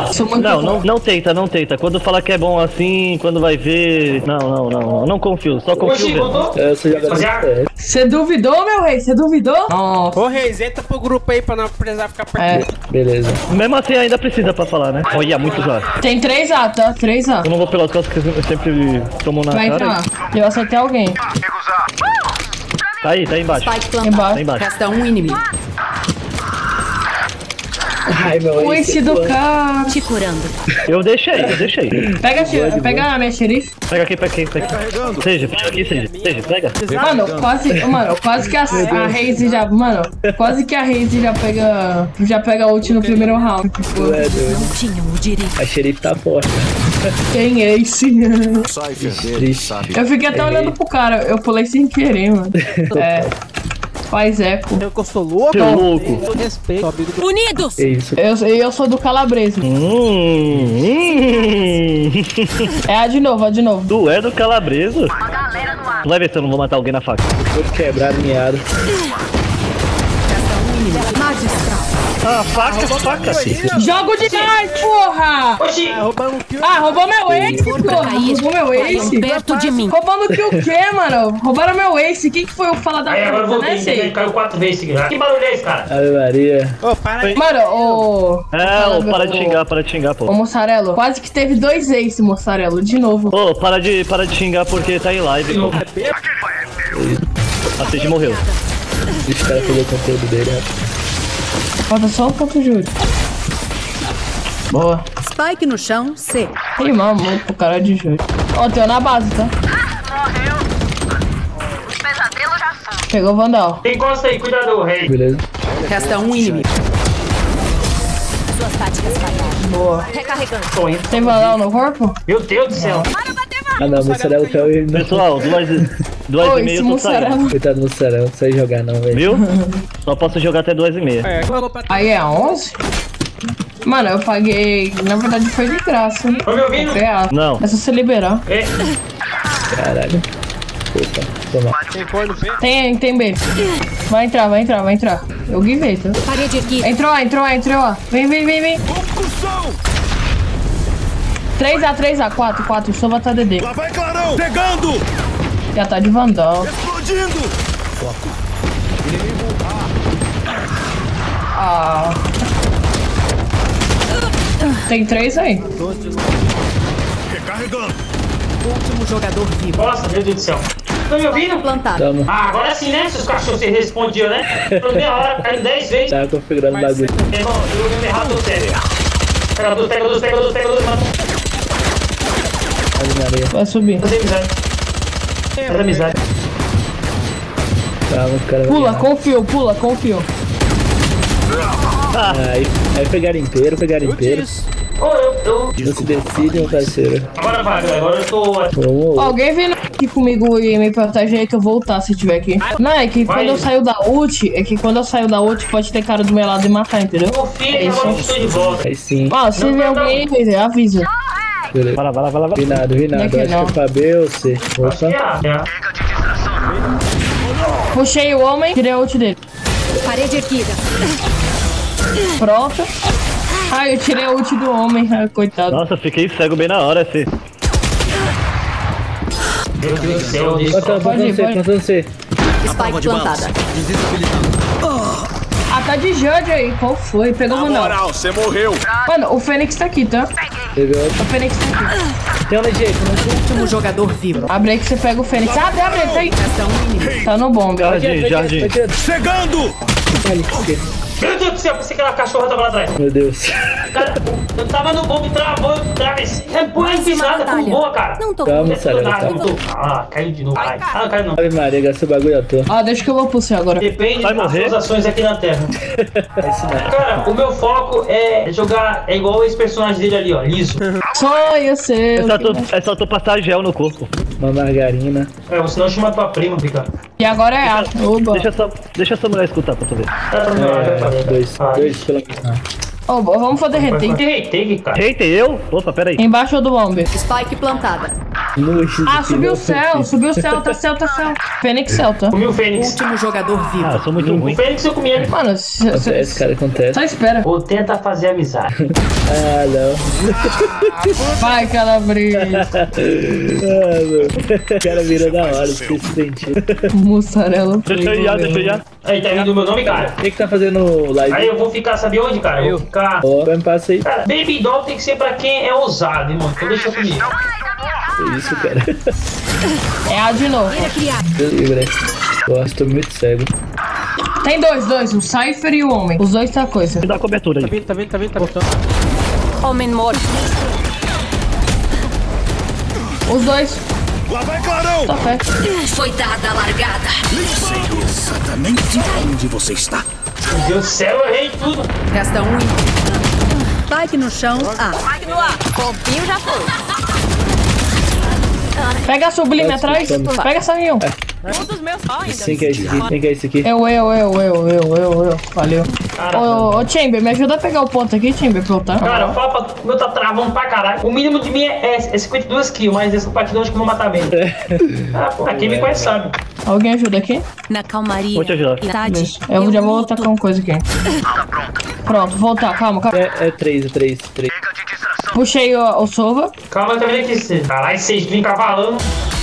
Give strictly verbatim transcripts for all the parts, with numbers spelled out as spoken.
Sou muito Não, bom. não, não tenta, não tenta. Quando falar que é bom assim, quando vai ver... Não, não, não, não, não confio, só confio Oxi, mesmo. botou? Eu sou jogador de teste. Você duvidou, meu rei? Você duvidou? Nossa. Ô, Reis, entra pro grupo aí pra não precisar ficar É. perdido. Beleza. Mesmo assim ainda precisa pra falar, né? Olha, muito já. Tem três A, tá? três A. Eu não vou pelas costas que eu sempre tomo na Vai cara. entrar. Eu acertei alguém. Tá aí, tá aí embaixo. Spike Tá plantado. Embaixo. embaixo. Resta um inimigo. Ai, meu, O esse esse do cara. Te curando. Eu deixei, eu deixei. Pega, a- pega a minha xerife. Pega aqui, pega aqui, pega aqui. Seja, pega aqui, seja. Seja, pega. Mano, quase, mano, quase que a, a Raze já, mano, quase que a Raze já pega, já pega ult no primeiro round. Tipo, é doido. Não tinham o direito. A xerife tá forte, né? quem é esse? Triste. Eu fiquei até olhando pro cara, eu pulei sem querer, mano. É, faz eco. Eu que eu sou louco. Seu louco. Eu respeito, sou amigo do... Unidos! Que isso? Eu, eu sou do Calabresa. Hum, hum. É a de novo, a de novo. Tu é do Calabresa? Tu vai ver se eu não vou matar alguém na faca. Todo quebrado, miado. Magistral. Ah, faca, faca. Jogo de knife, porra! Oxi! Ah, roubando o kill. Ah, roubou meu ace, porra! Roubou meu ace! Perto de mim. Roubando que o quê, mano? Roubaram meu ace. Quem que foi o falar da Aí agora eu puta, voltei, né, entendeu? sei? Caiu quatro vezes seguidas. Que barulho é esse, cara? Ave Maria. Ô, para aí. Mano, ô... É, ô, para de ô- xingar, para de xingar, pô. Ô, Moçarelo, quase que teve dois ace, Moçarelo, de novo. Ô, para de, para de xingar porque tá em live, pô. A Sage morreu. Deixa o cara fazer o conteúdo dele, rapaz. Falta só um ponto juro. Boa. Spike no chão, C. Ih, mano, muito pro cara de juro. Ó, tem um na base, tá? Pegou o Vandal. Tem encosta aí, cuidado, rei. Beleza. Resta um inimigo. Suas táticas falharam. Boa. Recarregando. Tô indo. Tem Vandal no corpo? Meu Deus do céu. Ah não, mussarela caiu e não. Pessoal, duas, duas Ô, e meia esse eu tô saindo. Moçarelo. Coitado do mussarela, não sei jogar não, velho. Viu? Só posso jogar até duas e meia. É, agora eu vou pra... Aí é onze? Mano, eu paguei... Na verdade foi de graça. Tá me ouvindo? Real. Não. É só você liberar. É. Caralho. Opa, toma. Tem cor no B. Tem, tem B. Vai entrar, vai entrar, vai entrar. Eu guivei, tá? Parede erguida. Entrou, entrou, entrou. Vem, vem, vem, vem. três A, três A, quatro, quatro. Só botar D D. Lá vai clarão! Pegando! Já tá de Vandal. Explodindo! Ah. Tem três aí. Recarregando! Último jogador vivo. Nossa, meu Deus do céu. Tá me ouvindo? Plantado. Toma. Ah, agora sim, né? Se os cachorros se respondiam, né? Por meia hora, caindo dez vezes. Tá configurando o bagulho. Irmão, eu joguei errado do sério. Pega dois, pega dois, pega dois, pega dois, mano. Ave Maria. Vai subir. Fazer amizade. Faz amizade. Calma, o cara vai Pula, ganhar. confio, pula, confio. Aí, aí pegaram inteiro, pegaram Eu inteiro. disse. Ô, eu, eu. Não se decide, meu parceiro. Agora vai, agora eu tô. Um ou outro. Alguém vem aqui comigo e me proteger aí que eu vou voltar se tiver aqui. Não, é que Vai. quando eu saio da ult, é que quando eu saio da ult pode ter cara do meu lado e matar, entendeu? Confia É que isso. agora eu estou de volta. Aí sim. Ó, se Não, ver não, não. alguém, avisa. Beleza. Vai lá, vai lá, vai lá. vai lá. Vi nada, vi Não é nada. que Acho não. que é pra B ou C. Acho que Opa. é, é. Puxei o homem, tirei a ult dele. Parede erguida. Pronto. Ai, eu tirei a ult do homem, ai, coitado. Nossa, fiquei cego bem na hora, esse. Meu Deus do céu, deixa Bota, bota Pode ir, no C, pode. bota no C. Spike plantada. Ah, tá de Judge aí, qual foi? Pegou o Na Vandal. moral, você morreu! Mano, o Fênix tá aqui, tá? Teve outro. O Fênix tá aqui. Tem um na direita, né? Último jogador vivo. Abre aí que você pega o Fênix. Abre, abre, tá aí. Resta um inimigo. Tá no bombe, ó. Jardim, jardim. Chegando! Meu Deus do céu, pensei que aquela cachorra tava lá atrás. Meu Deus. Cara, eu tava no bombe, travou, eu travessei. É boa Mais uma pisada, batalha. com boa, cara. Não tô Calma, Não Sarela, nada, calma. não tô- Ah, caiu de novo. Ai, ah, caiu não. Ave Maria, gastou o bagulho à toa. Ah, deixa que eu vou pro C agora. Depende Vai das morrer? suas ações aqui na Terra. É isso mesmo. Cara, o meu foco é jogar, é igual esse personagem dele ali, ó, liso. Só ia ser. É só, tu, é só tu passar gel no corpo. Uma margarina. É, você não chama tua prima, pica. E agora é A. Oba. Deixa essa, deixa essa mulher escutar pra tu ver. Tá pra mim, vai É, fazer. dois, Ah, dois pelo menos. Ô, vamos fazer retake. Derretei, cara. Eita, eu? Opa, pera aí. Embaixo do bomb. Spike plantada. Nojo, Ah, que subiu o não céu, subiu o céu, tá céu, tá céu. Fênix céu, tá? Comi o Fênix. Último jogador vivo. Ah, eu sou muito O ruim. Fênix eu comi ele. Mano, c- Acontece, c- cara, acontece. só espera. Ou tenta fazer amizade. Ah, não. Vai, calabresa. Ah, meu. O cara virou da hora, fiquei sentindo. Mussarela. Deixa eu ir, já, deixa eu ir. já. Aí, tá vindo o meu nome, cara. Quem que tá fazendo live? Aí eu vou ficar, sabe onde, cara? Eu vou ficar... Ó, vai me passa aí. Cara, Baby Doll tem que ser pra quem é ousado, irmão. Então deixa comigo. Que isso, cara. É A de novo. Deus livre. Nossa, tô muito cego. Tem dois, dois, o Cypher e o Homem. Os dois tá coisa. Me dá a cobertura Tá aí. vindo, tá vindo, tá vindo, tá voltando. Homem morto. Os dois, Lá vai clarão. tá perto. Foi dada a largada. Sei exatamente onde você está. Meu Deus do céu, eu errei tudo. Resta um. Spike no chão. A. Spike no ar. Confio já foi. Pega a sublime atrás. Pega essa rio. Um dos meus ainda. Quem que é esse aqui? Quem que é esse aqui? Eu, eu, eu, eu, eu, eu, eu. Valeu. Ô, ô, Chamber, me ajuda a pegar o ponto aqui, Chamber, pra eu lutar. Cara, fala pra... O meu tá travando pra caralho. O mínimo de mim é, é cinquenta e duas kills, mas essa partida eu acho que vou matar mesmo. Ah, pô, aqui me conhece, sabe. Alguém ajuda aqui? Na calmaria. Vou te ajudar. Deixa. Eu já vou tacar uma coisa aqui. Pronto, voltar, calma, calma. É, é três, é três, três. Puxei o, o Sova. Calma, eu tô vendo aqui. cê- Caralho, vocês vêm cavalando.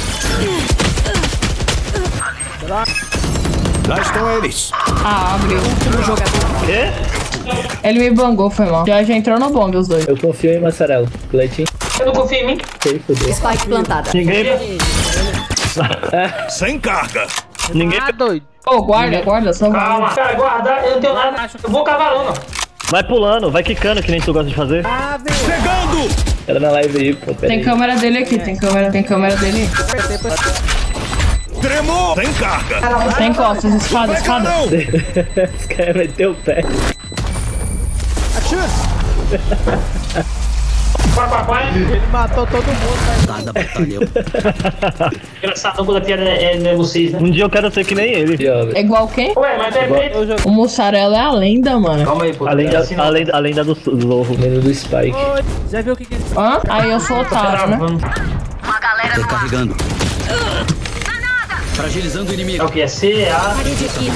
Lá estão eles. Ah, abriu. Quê? Ele me bangou, foi mal. Já, já entrou no bong os dois. Eu confio em Massarelo. Cleitinho. Você não confia em mim? Sei, fodeu. Spike plantada. Ninguém. Sem carga. Ninguém. Ah, doido. Ô, guarda, guarda, só vai. Calma. Cara, guardar, eu não tenho nada. Eu vou cavalando. Vai pulando, vai quicando, que nem tu gosta de fazer. Ah, velho. Chegando. Era na live aí, pô. Pera Tem aí. câmera dele aqui, tem câmera, tem câmera dele. Tremor. Sem carga. Tem costas, espada, Vai espada. clarão. Esse cara meteu o pé. Quá, quá, quá. Ele matou todo mundo, velho. Engraçado quando a piada é, é vocês, né? Um dia eu quero ser que nem ele. Aqui, ó, É igual quem? Ué, mas é preto. Eu joguei. O mussarela é a lenda, mano. Calma aí, pô. Além da, Assim não. além, além da do Zorro. menino do Spike. Oi, já viu o que que ele... Hã? Aí eu sou otário, né? Travando. Recarregando. Fragilizando o inimigo. É o que? É C, A. Parede erguida.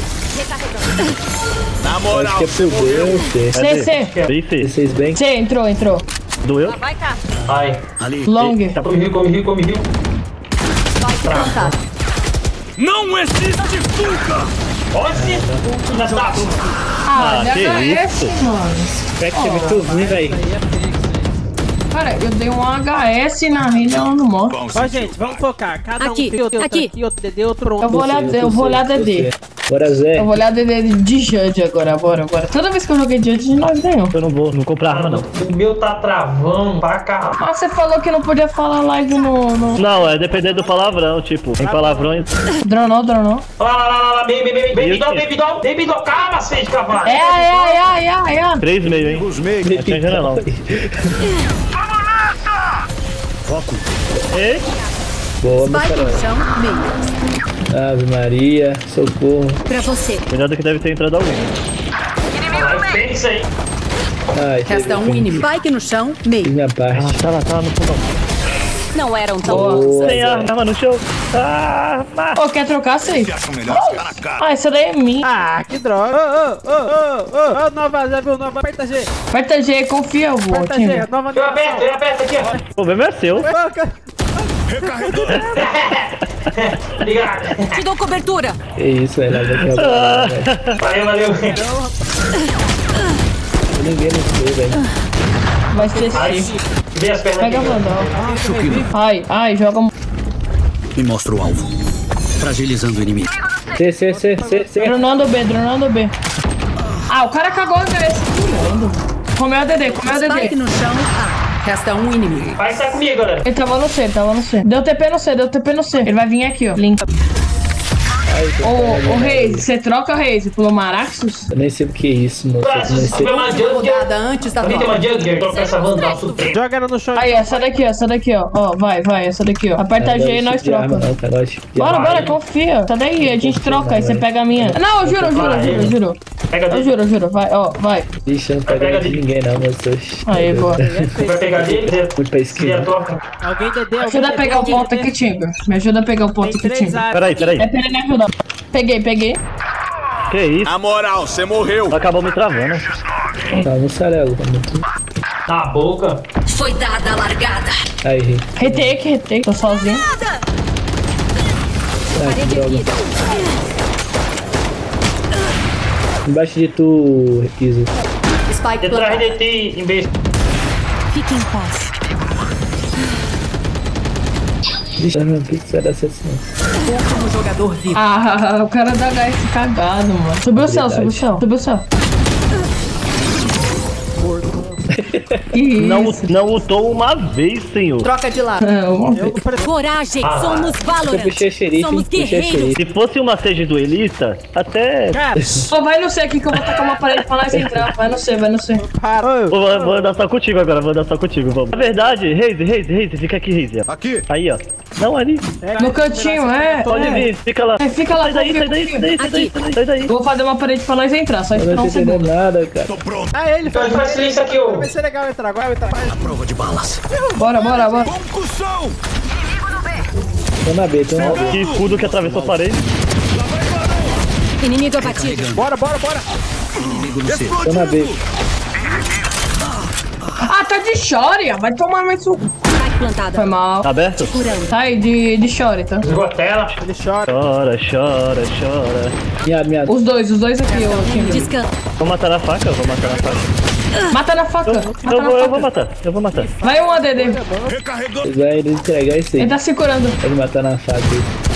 Na Acho moral, que é você pro morreu. Deus, C. C, C. Bife, Vocês bem? C, entrou, entrou. doeu? Vai cá. Ai. Ali. Long. Come rio, come rio, come rio. Spike plantada. Não existe fuga. Olha esse. Filha da puta. Ah, Ah, já que H S, isso? mano. Spike é muito ruim, velho. Cara, eu dei um H S na rede e ela não morre. Bom, Ó, gente, vamos focar. Cada Aqui, um tem outro aqui. aqui, outro D D, outro Eu vou olhar, eu vou olhar D D. Bora, Zé. Eu vou olhar D D de Judge agora, bora, bora. Toda vez que eu joguei Judge, nós ganhamos. Eu não vou, não comprar arma não. O meu tá travando pra caralho. Ah, você falou que não podia falar live no... no... Não, é dependendo do palavrão, tipo, tem palavrões. Dronou, dronou. Lá, lá, lá, lá, lá, baby, baby, baby doll, baby doll, baby doll, calma, seis cavalos. É, é, é, é, é. Três meio, hein? os meios. Não tinha janela não. Foco. Ei, Boa, Spike no Massarelo. chão. Meio. Ave Maria, socorro. Pra você. cuidado que deve ter entrado alguém. Vai, Fênix aí. Ai, Resta um inimigo. Spike no chão. Meio. minha Ah, parte. tá lá, tá lá no fundo. Não eram tão Boa, Tem Zé. arma no show. Arma. Ô, quer trocar, sei? Se acham melhor cara a cara. Ah, essa daí é minha. Ah, que droga. Ô, ô, ô, ô, ô, nova, já viu? Nova, aperta G. Aperta G, confia, eu vou, Aperta time. G, nova Eu aperto, eu aperto aqui, ó. O problema é seu. Foca. Recarregando. Obrigado. Te dou cobertura. Que isso, velho. Vai trabalhar, velho. Valeu, valeu. Ninguém não sei, velho. Vai ser Ai, C. vê as pernas Pega a aqui. Vandal. Acho que não. Ai, ai, joga... Me mostra o alvo. Fragilizando o inimigo. C, C, C, C, C. Dronando B, dronando B. Ah, o cara cagou a H S. Comeu a D D, comeu a D Spike D. no chão. A. Resta um inimigo. Vai estar comigo, galera. Ele tava no C, ele tava no C. Deu T P no C, deu T P no C. Ele vai vir aqui, ó. Link. Ô, ô, Reis, você troca, Reis, pelo Maraxus? Eu nem sei o que é isso, moço. Eu nem sei. Tem uma Jugger. Rodada antes da Também tem uma troca. Jugger. Troca essa Vandal, tudo bem. Joga ela no chão. Aí, essa daqui, ó, essa daqui, ó. Ó, vai, vai, essa daqui, ó. Aperta G e nós troca. Não, cara, gosto de Bora, arma. bora, confia. Sai daí, a gente troca, aí você pega a minha. Não, eu juro, eu juro, eu juro, eu juro. Pega Eu dele. juro, eu juro. Vai, ó, vai. Ixi, eu não pega de ninguém não, moço. Aí, boa. Vai pegar dele. Fui pra Se esquina. der toca. Alguém dedê, Me alguém ajuda a pegar o dedê, ponto aqui, Timber. Me ajuda a pegar o ponto Tem aqui, três Timber. áreas. Peraí, peraí. É pra ele me ajudar. Peguei, peguei. Que isso? Na moral, você morreu. Acabou me travando. Tá, mussarelo. Tá muito... Na boca. Foi dada a largada. Aí, ri. Retake, retake. Tô sozinho. Ai, que droga. Embaixo de tu, Iso. Spike Detrás plantado. de ti, imbecil. Fique em paz. Ixi, não, o que que será essa assim? Último jogador vivo. Ah, o cara da H S cagado, mano. Subiu o céu, subiu o céu. Subiu o céu. Que isso? Não, não lutou uma vez, senhor. Troca de lado. É, uma vez. Coragem, somos Eu Valorant. puxei xerife, Somos puxei guerreiros. xerife. Se fosse uma Sage duelista, até... Cara, Só vai no C aqui que eu vou tacar uma parede pra nós entrar. Vai no C, vai no C. parou. Vou, vou andar só contigo agora, vou andar só contigo, vamos. Na verdade, Reise, Reise, Reise, fica aqui, Reise. ó. Aqui. Aí, ó. Não, ali. No cantinho, é. Pode é. vir, fica lá. É, fica lá, Sai daí, confia, sai daí, confia. sai daí, sai daí, sai daí, sai daí. Eu vou fazer uma parede pra nós entrar, só Eu esperar não um tô entendendo segundo. nada, cara. Tô pronto. Ah, ele Então faz. faz silêncio aqui, ô. Vai ser legal entrar agora, vai entrar. A prova de balas. Bora, bora, bora. Concussão. Tô na B, tô na B. Que escudo que atravessou a parede. Inimigo abatido. Carregando. Bora, bora, bora. Inimigo no C. Tô na B. Ah, tá de Shoria. Vai tomar mais um. Spike plantada. Foi mal. Tá aberto? Curando. Tá aí, de, de Shoria, tá? Esgotela. Ele chora. Chora, chora, chora. Minha, minha. Os dois, os dois aqui, ô Timber. Descansa. Vou matar na faca, eu vou matar na faca. Mata na faca. Eu, Mata eu, na vou, eu vou faca. matar, eu vou matar. Vai um A D D. Recarregando. Ele vai entregar isso aí. Ele tá se curando. Ele matar na faca.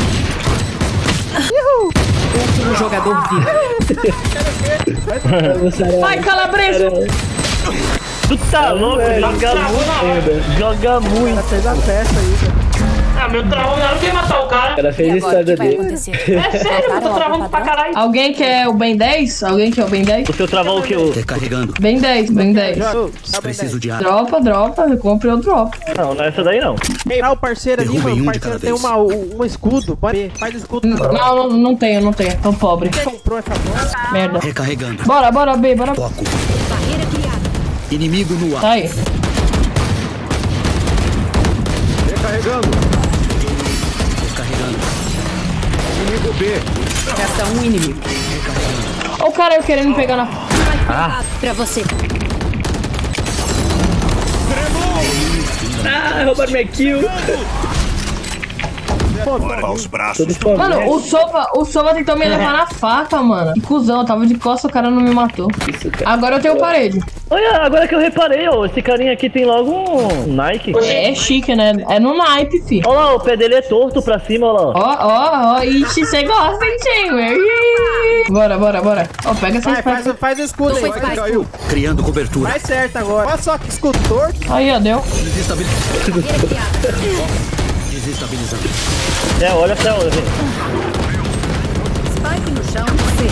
Último jogador vivo. Mussarelo. Vai, calabreso. Tu tá louco, velho. joga muito, joga muito. Fez a festa aí, cara. Ah, meu travão, eu não queria matar o cara. Ela fez E a agora, o que história vai dele. acontecer? É sério, eu tô travando pra caralho. Alguém quer o Ben dez? Alguém quer o Ben dez? O seu travou o que? O... Recarregando. Ben dez, Ben dez. Joga. Tá bem, Preciso de ar. Dropa, dropa. Eu compre o drop. Não, não é essa daí não. daí. Ah, o parceiro ali, Derrubem mano. um O de parceiro cada tem vez. uma, um, um escudo. Pode ir, faz escudo. Não, não, não tenho, não tenho. Tô pobre. Comprou essa bola. Merda. Recarregando. Bora, bora, B, bora. Foco. Barreira criada. Inimigo no Tá ar. aí. Recarregando. Recarregando. Inimigo B. Resta um inimigo. Olha o cara eu querendo pegar na. Spike plantado. Pra você. Ah, roubaram minha kill. Bora os braços. Todo fome. Mano, o Sova, o Sova tentou me levar na faca, mano. Que cuzão, eu tava de costas, o cara não me matou. Isso, cara. Agora eu tenho parede. Olha, agora que eu reparei, ó, esse carinha aqui tem logo um Nike. É chique, né? É no naipe, fi. Olha lá, o pé dele é torto pra cima, olha lá. Ó, ó, ó. Ixi, você gosta, hein, Timber? Ih. Bora, bora, bora. Ó, pega essa Vai, faz, spike. faz o escudo Não aí. foi Vai, Spike. Caiu. Criando cobertura. vai certo agora. Olha só que escudo torto. Aí, ó, deu. Desestabilizando. Barreira criada. Desestabilizando. É, olha pra olha, velho. Spike no chão. C.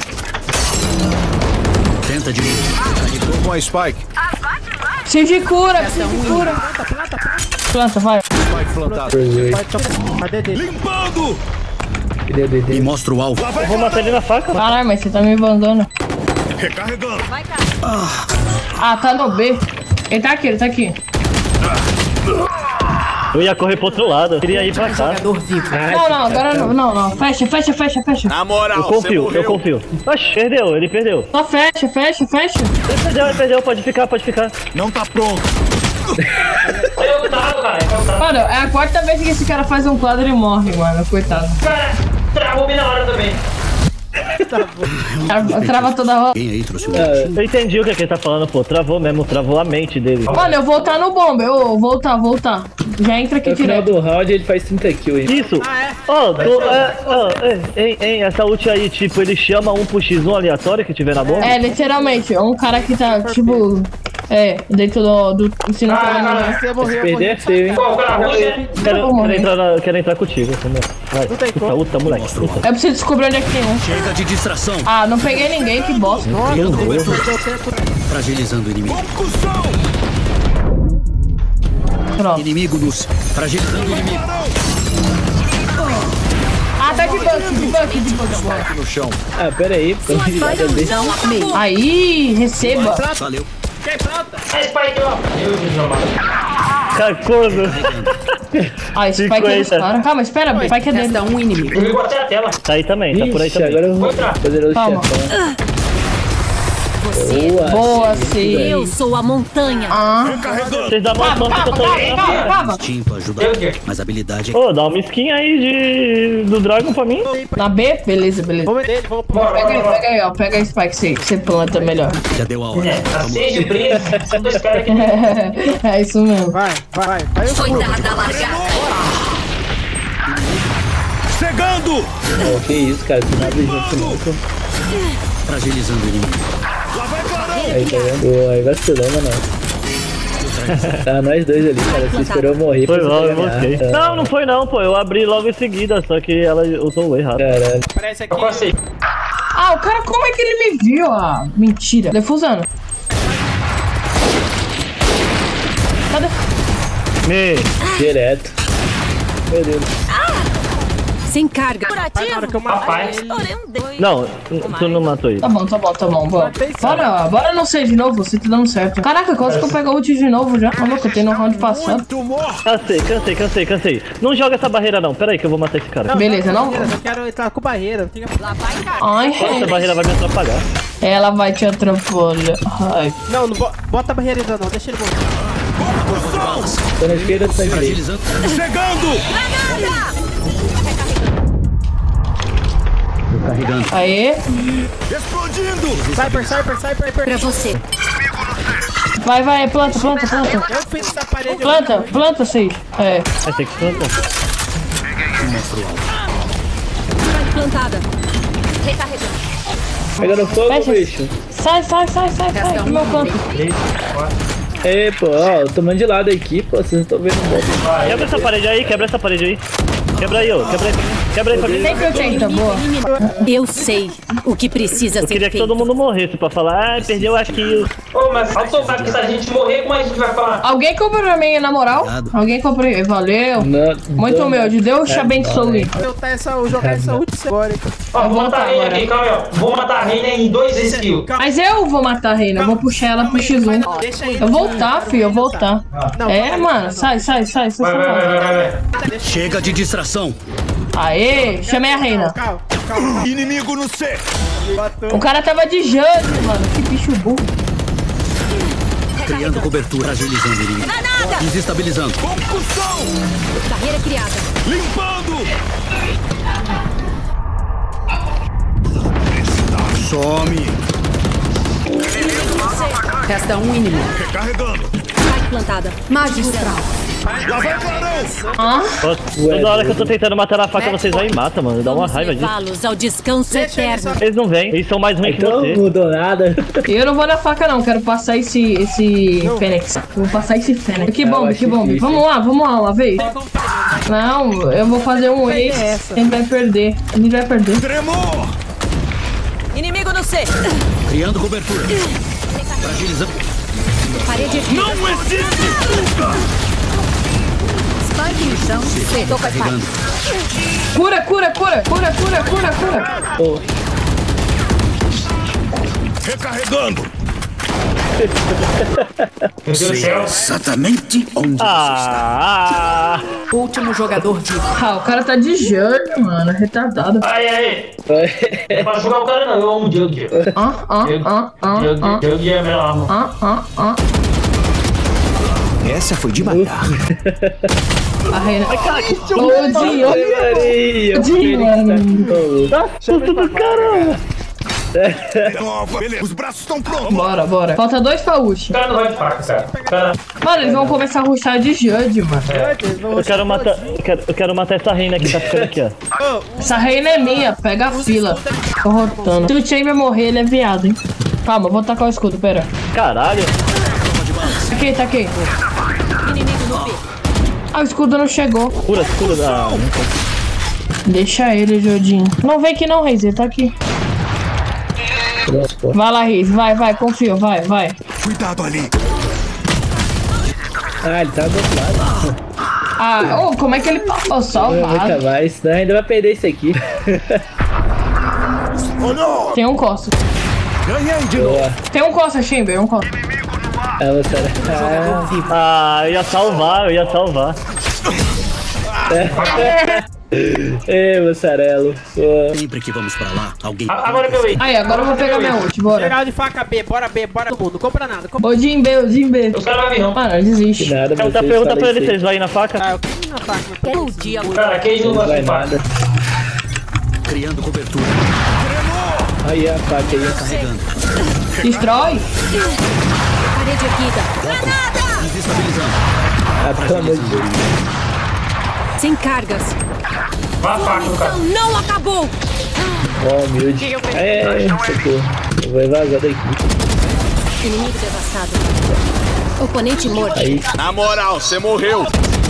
Tenta de novo. Tô com a Spike. Se de cura, se de cura. Planta, vai. Spike plantado. Vai, toma. Cadê dele? Limpando. Ele deu Me mostra o alvo. Eu vou matar ele na faca. Caralho, mas você tá me vangando. Recarregando. Ah, tá no B. Ele tá aqui, ele tá aqui. Eu ia correr pro outro lado, eu queria ir pra cá. Jogador vivo. Não, não, agora não, não, não. Fecha, fecha, fecha, fecha. Na moral, Eu você confio, morreu. eu confio. Oxe, perdeu, ele perdeu. Só fecha, fecha, fecha. Ele perdeu, ele perdeu, pode ficar, pode ficar. Não tá pronto. Eu otário, cara. Eu otário. Mano, é a quarta vez que esse cara faz um quadro e morre, mano. Coitado. Cara, travou bem na hora também. Tra- Trava toda hora. Quem aí trouxe o Eu entendi o que, é que ele tá falando, pô. Travou mesmo, travou a mente dele. Mano, eu vou voltar no bomba. Eu voltar, voltar. Já entra aqui No final direto. do round ele faz trinta kills, hein? Isso! Ó, tô- é, ó, é, hein, hein, essa ult aí, tipo, ele chama um pro X um aleatório que tiver na bomba? É, literalmente. É um cara que tá, tipo. É, dentro do, do ensino Ah, falando, cara, né? Você morreu. Perder é feio, hein? Pô, o cara ruim, né? Quero, vou morrer. quero, entrar na- quero entrar contigo, entendeu? Vai, Não tem uta, como. uta, moleque. Mostra o alvo. Eu preciso descobrir onde é que tem um. Chega de distração. Ah, não peguei ninguém, que bosta. Criando cobertura. Deu tempo. Fragilizando o inimigo. Concussão. Pronto. Inimigo nos. Fragilizando o inimigo. Ah, tá de banco, de banco, de banco. No chão. Ah, pera aí. Pô, Spike no chão A. Aí, receba. Valeu. É Spike, ó. Meu Deus, não, mano. Cacorno. Ah, Spike é dos cinquenta. caras. Calma, espera, Spike é dele. Resta um inimigo. Eu ligou até a tela. Tá aí também, tá por aí Ixi, também. agora eu vou Vou entrar. fazer o Calma. chefão. Você. Boa, Boa, sim. sim. Eu sou a montanha. Ah, Recarregando. Vocês dão uma mão que eu tô... calma, calma, calma. Instinto ajuda. Deu o quê? Mas habilidade é Ô, dá uma skin aí de... do Dragon pra mim. Na B? Beleza, beleza. Vamos ver dele, vamos Bora, Pega aí, bora, bora. pega aí, ó. Pega aí, Spike, você, você planta melhor. já deu a hora. É, tá seis de brisa. São dois caras aqui. É isso mesmo. Vai, vai, vai. Vai eu Foi vou. dada a largada. Chegando. Pô, que isso, cara. Se nada junto nunca. Fragilizando o inimigo. Lá vai clarão. Aí, tá vendo? Pô, aí vacilou, mano. Tá nós dois ali, cara. Você esperou eu morrer Foi pra mal, você eu ganhar. mosquei. Tá. Não, não foi não, pô. Eu abri logo em seguida, só que ela usou o errado. Caralho. Aparece aqui. Eu passei. Ah, o cara, como é que ele me viu? Ah, mentira. Defusando. Cadê? Me. Direto. Meu Deus. Sem carga. Vai na hora que eu matar Rapaz. ele. Não, tu não matou ele. Tá bom, tá bom, tá bom. Bora, bora, bora não ser de novo, você tá dando certo. Caraca, quase que eu pego a ult de novo já. Olha, eu tenho no round passado. Muito morto. Cansei, cansei, cansei, cansei. Não joga essa barreira não. Pera aí que eu vou matar esse cara. Beleza, não? Eu quero entrar com barreira. Tem que- Lá vai, cara. Ai, Essa barreira vai me atrapalhar. ela vai te atrapalhar. Ai. Não, não bo- bota a barreira ainda não. Deixa ele voltar. Tô na esquerda, tô na direita. Fragilizando. Chegando. Carregando. Aê. Explodindo. Cyper, Cyper, Cyper. Pra você. Vai, vai, planta, planta, planta. Eu fiz essa parede. Planta, planta, Sage. É. Vai ter que plantar. Spike plantada. Recarregando. Pegando fogo, Fecha. bicho. Sai, sai, sai, sai, sai. Do meu canto. Ei, pô, ó, eu tô tomando de lado aqui, pô. Vocês não estão vendo o golpe. Quebra essa parede aí, quebra essa parede aí. Quebra aí, ó. Quebra aí pra mim. Quebra aí pra mim. Sempre oitenta, boa. Eu sei o que precisa Eu ser queria que feito. todo mundo morresse pra falar, ah, perdeu a kill. Ô, mas automático, se a gente morrer, como a gente vai falar? Alguém comprou pra mim, na moral? Obrigado. Alguém comprou. Valeu. Não, Muito não, humilde. Deus te É, abençoe. Vou tentar essa, vou jogar essa ult agora. Então. Ó, Eu vou vou matar a matar reina agora. aqui, calma aí, ó. Vou matar a reina em dois skills. Mas eu vou matar a Reina. Eu vou puxar ela pro X um. Deixa ele. Eu vou voltar, filho. Eu vou voltar. Não, É, mano. Sai, sai, sai. sai, Vai, vai, vai, sai. vai, vai. Chega de distração. Aê, chamei a Reina. Calma, calma. Inimigo no C. O cara tava de Judge, mano. Que bicho burro. Criando cobertura. Fragilizando o inimigo. Desestabilizando. Concussão. Barreira criada. Limpando. Some. Resta um inimigo. Recarregando. Spike plantada. Magistral. Lá vai clarão. Ah, Ó, Toda hora que eu tô tentando matar na faca, vocês vão e matam, mano. Dá uma Vamos raiva disso. levá-los ao descanso eterno. Eles não vêm, eles são mais ruins que Então você. não mudou nada. eu não vou na faca, não. Quero passar esse, esse Fênix. Vou passar esse Fênix. Que Ah, eu bomba, acho que bomba. difícil. Vamos lá, vamos lá, uma vez. Não, eu vou fazer um ace. A gente vai perder. A gente vai perder. Tremor. Inimigo no C. Criando cobertura. Fragilizando. Parede aqui. Não existe fuga. Spike no chão. C. Toca Spike. Carregando. Cura, cura, cura. Cura, cura, cura, cura. Pô, Recarregando. Meu Deus do céu. Exatamente onde Ah, ah, Último jogador vivo. Ah, o cara tá de Judge, mano. Retardado. Aí, aí. vai. Não é pra jogar o cara, não. Eu amo o Jug. Ah, ah, ah, ah, ah. Jug é a melhor arma. Ah, ah, ah. Essa foi de matar. A Reina. Ô, Dinho, Maria, ô, Dinho, mano. tá susto do caramba. Nova. Beleza. Os braços estão prontos. Bora, bora. Falta dois pra ult. O cara não vai de faca, cara. O cara... Mano, eles vão começar a rushar de Judge, mano. Eu quero matar, eu quero, eu quero matar essa reina que tá ficando aqui, ó. Essa reina é minha, pega a fila. Tô rotando. Se o Chamber morrer, ele é viado, hein? Calma, vou tacar o escudo, pera. Caralho. Tá aqui, tá aqui. Inimigo no B. Ah, o escudo não chegou. Cura, cura. Ah, não tô. Deixa ele, Jodinho. Não vem aqui não, Reis, ele tá aqui. Pronto, pô. Vai lá, Reis, vai, vai, confia, vai, vai. Cuidado ali. Ah, ele tá do outro lado. Ah, ô, como é que ele passou só? Nunca mais, senão ainda vai perder isso aqui. Olhou! Tem um Costa. Ganhei de novo. Boa. Tem um Costa, Chamber, um Costa. Ah, você ah, Ah, eu ia salvar, eu ia salvar. Ei, mussarelo. Pô. Sempre que vamos pra lá, alguém. A- Agora que eu vi. Aí, agora eu vou pegar minha ult, bora. Geral de faca B, bora B, bora todo mundo. Não compra nada. Compra... Ô, Jim B, ô, Jim B. Os caras vão vir, não. Mano, Que desiste. nada, Pergunta, vocês pergunta falam pra ele isso se aí. eles vão ir na faca. Ah, eu quero na faca. Quero o dia. Cara, quem não Não vai gosta de nada. faca? Criando cobertura. Aí a faca aí. Carregando. Destrói. Parede erguida. Desestabilizando. Ah, pelo amor de Deus. Sem cargas. Vá a faca no cara. Não acabou. Ó, humilde. É, socorro. Eu vou vazar daqui. Inimigo devastado. Oponente morto. Aí. Na moral, você morreu.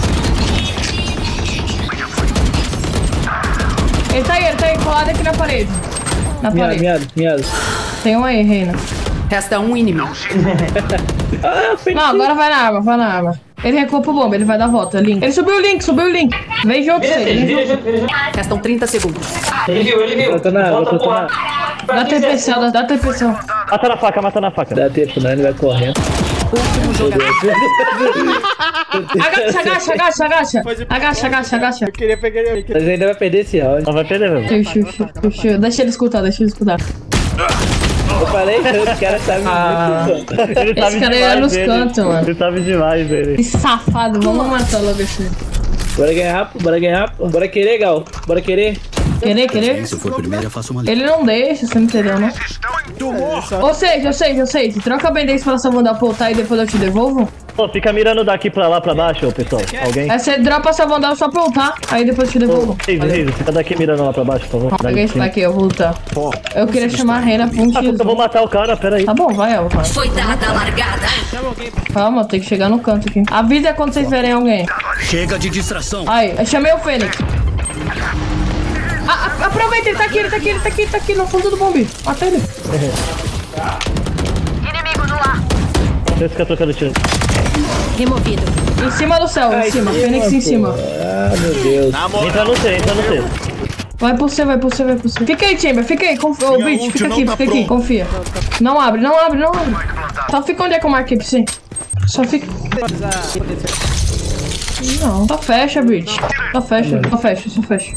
Ele tá aí, ele tá aí, colado aqui na parede. Na Miado, parede. miado, miado. Tem um aí, Reina. Resta um inimigo. Ah, foi Não, agora vai na arma, vai na arma. Ele recuou pro bomba, ele vai dar volta, Link. Ele subiu o Link, subiu o Link. Vem jogo Vira você, ele, vem vira jogo. junto, vira junto. Restam trinta segundos. Ele viu, ele viu. Volta na água, Volta volta pro na ar. Dá T P C, dá, dá T P C. Mata na faca, mata na faca. Dá tempo, não, ele vai correndo. Último jogador. Agacha, agacha, agacha, agacha. Agacha, agacha, agacha. Eu queria pegar ele. Mas ainda vai perder esse round. Não vai perder mesmo. Deixa, deixa, deixa, deixa ele escutar, deixa ele escutar. Eu falei, os caras sabem Ah. muito, mano. Ele Esse sabe cara é demais nos dele. cantos, mano. Ele sabe demais dele. Que safado, vamos matar logo esse. Bora ganhar rápido, bora ganhar rápido. Bora querer, Gal. Bora querer. Querer, querer? Se eu for primeiro, eu faço uma lista. Ele não deixa, você não entendeu, né? Ou seja, ou seja, ou seja, troca bem desse pra Savandar voltar e depois eu te devolvo. Pô, fica mirando daqui pra lá, pra baixo, pessoal. Alguém? Aí você dropa Savandar só pra ultar, aí depois eu te devolvo. Reis, Reis, fica daqui mirando lá pra baixo, por favor. Peguei esse daqui, eu vou ultar. Eu queria chamar a Reina pra um Ah, X. eu vou matar o cara, pera aí. Tá bom, vai, Elva. Foi dada a largada. Calma, tem que chegar no canto aqui. Avisa quando vocês verem alguém. Chega de distração. Aí, eu chamei o Fênix. Ah, a- aproveita, ele tá aqui, ele tá aqui, ele tá aqui, ele tá aqui no fundo do bombe. Mata ele. Você fica trocando tiro. Removido. Em cima do céu, em cima. Fênix em cima. Ah, meu Deus. Na moral. Entra no T, entra no T. Vai por você, vai por você, vai por você. Fica aí, Chamber, fica aí. Confia. Ô, Minha Bitch, ult fica não aqui, tá fica aqui. pronta. Confia. Não abre, não abre, não abre. Só fica onde é que eu marquei pra você. Só fica. Não, só fecha, Bitch. Só fecha, só fecha, só fecha.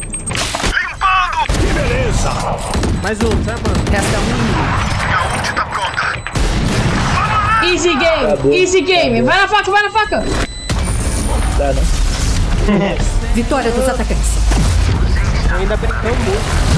Beleza. Mais um, tá, mano? Resta um inimigo. Easy game, Acabou. easy game. Vai na faca, vai na faca. Dá, não. Vitória dos atacantes. Ainda brincamos muito.